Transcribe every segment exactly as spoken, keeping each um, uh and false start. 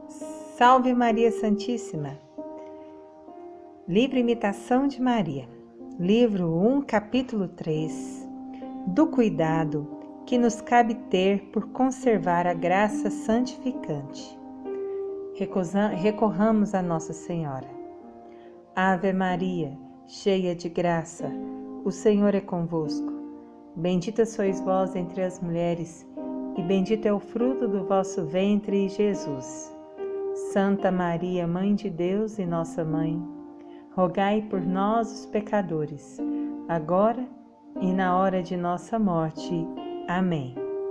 Salve Maria Santíssima! Livro Imitação de Maria, livro um, capítulo três, do cuidado que nos cabe ter por conservar a graça santificante. Recorramos a Nossa Senhora. Ave Maria, cheia de graça, o Senhor é convosco. Bendita sois vós entre as mulheres, e bendito é o fruto do vosso ventre, Jesus. Santa Maria, Mãe de Deus e nossa Mãe, rogai por nós, os pecadores, agora e na hora de nossa morte. Amém.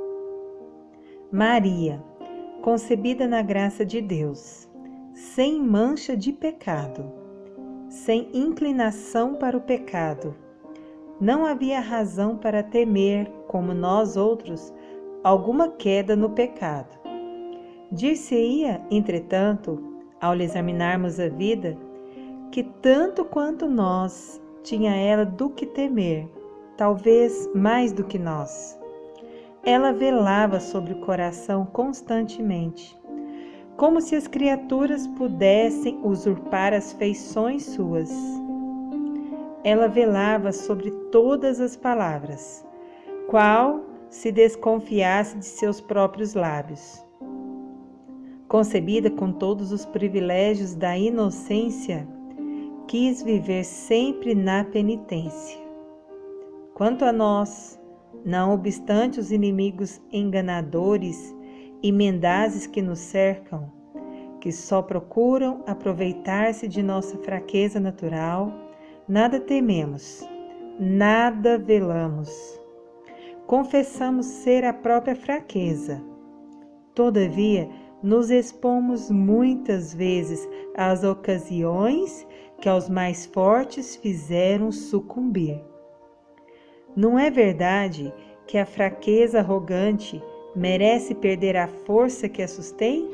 Maria, concebida na graça de Deus, sem mancha de pecado, sem inclinação para o pecado, não havia razão para temer, como nós outros, alguma queda no pecado. Dir-se-ia, entretanto, ao lhe examinarmos a vida, que tanto quanto nós tinha ela do que temer, talvez mais do que nós. Ela velava sobre o coração constantemente, como se as criaturas pudessem usurpar as feições suas. Ela velava sobre todas as palavras, qual se desconfiasse de seus próprios lábios. Concebida com todos os privilégios da inocência, quis viver sempre na penitência. Quanto a nós, não obstante os inimigos enganadores e mendazes que nos cercam, que só procuram aproveitar-se de nossa fraqueza natural, nada tememos, nada velamos. Confessamos ser a própria fraqueza. Todavia, nos expomos muitas vezes às ocasiões que aos mais fortes fizeram sucumbir. Não é verdade que a fraqueza arrogante merece perder a força que a sustém?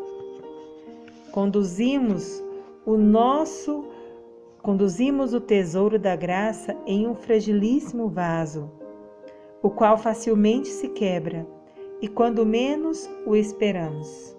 Conduzimos o nosso, conduzimos o tesouro da graça em um fragilíssimo vaso, o qual facilmente se quebra, e quando menos o esperamos.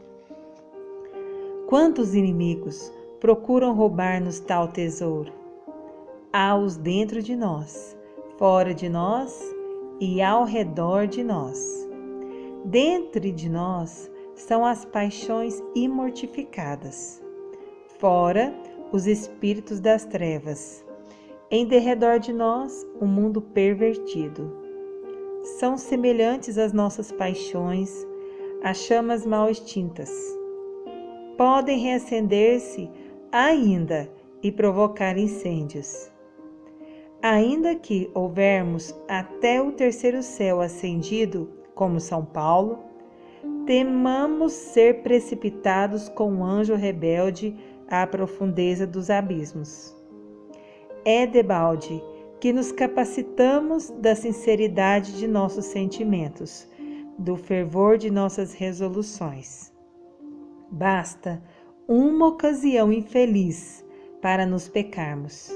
Quantos inimigos procuram roubar-nos tal tesouro? Há-os dentro de nós, fora de nós e ao redor de nós. Dentro de nós são as paixões imortificadas, fora os espíritos das trevas, em derredor de nós o mundo pervertido. São semelhantes às nossas paixões, a chamas mal extintas. Podem reacender-se ainda e provocar incêndios. Ainda que houvermos até o terceiro céu ascendido, como São Paulo, temamos ser precipitados com um anjo rebelde à profundeza dos abismos. É debalde que nos capacitamos da sinceridade de nossos sentimentos, do fervor de nossas resoluções. Basta uma ocasião infeliz para nos pecarmos.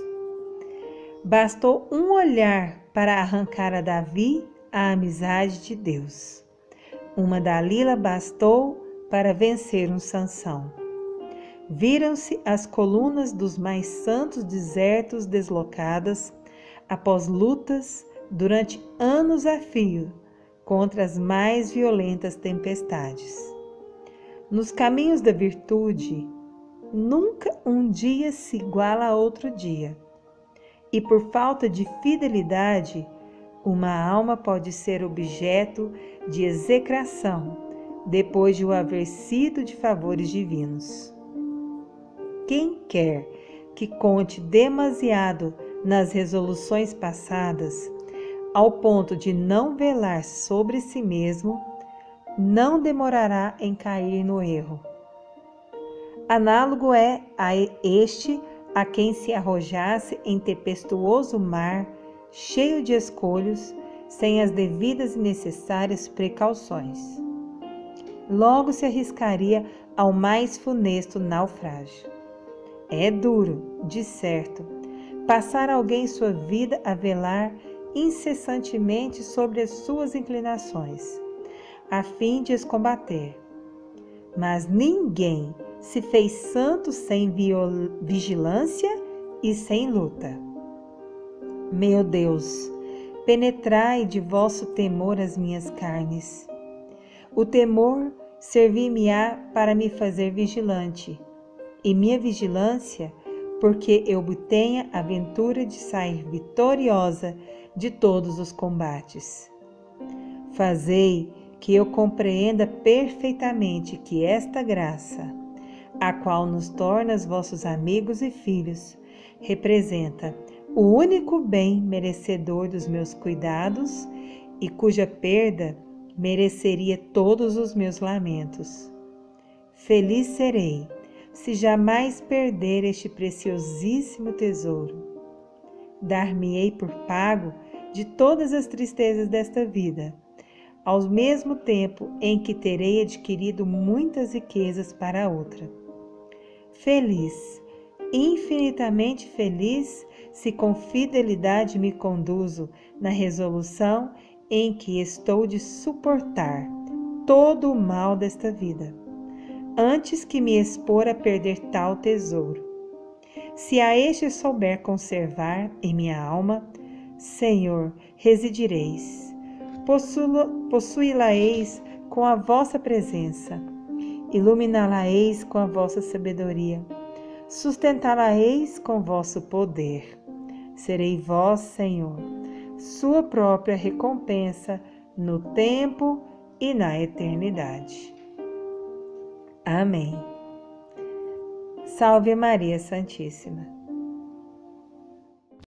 Bastou um olhar para arrancar a Davi a amizade de Deus. Uma Dalila bastou para vencer um Sansão. Viram-se as colunas dos mais santos desertos deslocadas após lutas durante anos a fio contra as mais violentas tempestades. Nos caminhos da virtude, nunca um dia se iguala a outro dia, e por falta de fidelidade, uma alma pode ser objeto de execração depois de o haver sido de favores divinos. Quem quer que conte demasiado nas resoluções passadas, ao ponto de não velar sobre si mesmo, não demorará em cair no erro. Análogo é a este a quem se arrojasse em tempestuoso mar, cheio de escolhos, sem as devidas e necessárias precauções. Logo se arriscaria ao mais funesto naufrágio. É duro, de certo, passar alguém sua vida a velar incessantemente sobre as suas inclinações, a fim de as combater. mas ninguém se fez santo sem vigilância e sem luta. Meu Deus, penetrai de vosso temor as minhas carnes. O temor servir-me-á para me fazer vigilante, e minha vigilância, porque eu tenha a ventura de sair vitoriosa de todos os combates. Fazei que eu compreenda perfeitamente que esta graça, a qual nos torna vossos amigos e filhos, representa o único bem merecedor dos meus cuidados e cuja perda mereceria todos os meus lamentos. Feliz serei se jamais perder este preciosíssimo tesouro. Dar-me-ei por pago de todas as tristezas desta vida, ao mesmo tempo em que terei adquirido muitas riquezas para outra. Feliz, infinitamente feliz, se com fidelidade me conduzo na resolução em que estou de suportar todo o mal desta vida, antes que me expor a perder tal tesouro. Se a este souber conservar em minha alma, Senhor, residireis, possuí-la-eis com a vossa presença, iluminá-la-eis com a vossa sabedoria, sustentá-la-eis com vosso poder. Serei vós, Senhor, sua própria recompensa no tempo e na eternidade. Amém. Salve Maria Santíssima.